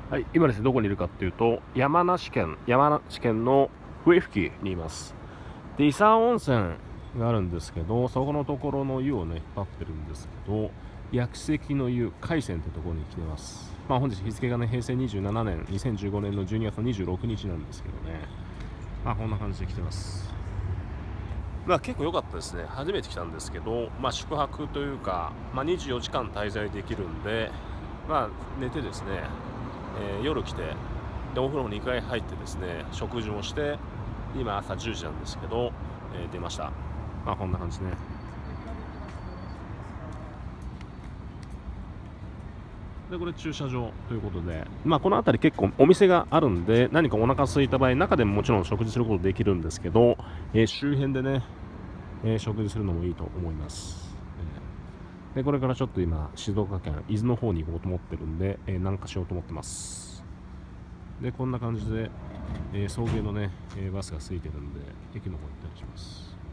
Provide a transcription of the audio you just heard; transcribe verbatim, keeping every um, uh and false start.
はい、今ですね、どこにいるかっていうと、山梨県、山梨県の笛吹にいます。で、伊佐温泉があるんですけど、そこのところの湯をね、引っ張ってるんですけど、薬石の湯、海泉ってところに来てます。まあ、本日日付がね、平成にじゅうななねん、にせんじゅうごねんのじゅうにがつのにじゅうろくにちなんですけどね、まあ、こんな感じで来てます。まあ、結構良かったですね。初めて来たんですけど、まあ、宿泊というか、まあ、にじゅうよじかん滞在できるんで、まあ、寝てですね、えー、夜来てでお風呂もにかい入ってですね、食事もして、今朝じゅうじなんですけど、えー、出ました。まあこんな感じね。でこれ駐車場ということで、まあ、この辺り結構お店があるんで、何かお腹空いた場合、中でももちろん食事することできるんですけど、えー、周辺でね、えー、食事するのもいいと思います。えー、でこれからちょっと今静岡県伊豆の方に行こうと思ってるんで、えー、南下しようと思ってます。でこんな感じで、えー、送迎のね、えー、バスが空いてるんで駅の方に行ったりします。